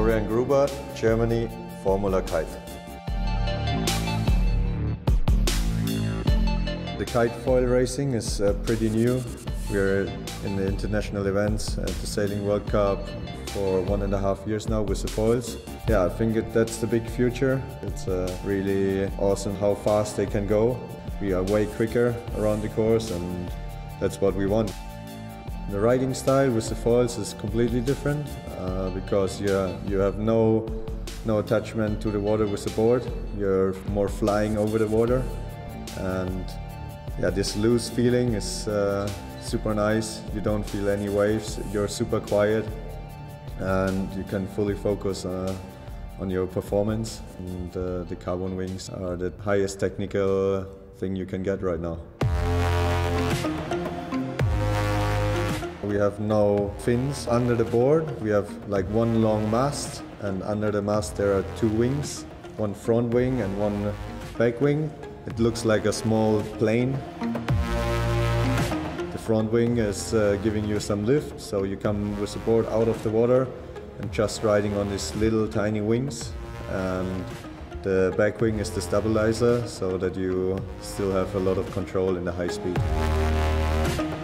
Florian Gruber, Germany, Formula Kite. The kite foil racing is pretty new. We're in the international events at the Sailing World Cup for 1.5 years now with the foils. Yeah, I think that's the big future. It's really awesome how fast they can go. We are way quicker around the course, and that's what we want. The riding style with the foils is completely different because you have no attachment to the water with the board. You're more flying over the water, and yeah, this loose feeling is super nice. You don't feel any waves. You're super quiet, and you can fully focus on your performance. And the carbon wings are the highest technical thing you can get right now. We have no fins under the board. We have like one long mast, and under the mast there are 2 wings, one front wing and one back wing. It looks like a small plane. The front wing is giving you some lift, so you come with the board out of the water and just riding on these little tiny wings. And the back wing is the stabilizer, so that you still have a lot of control in the high speed.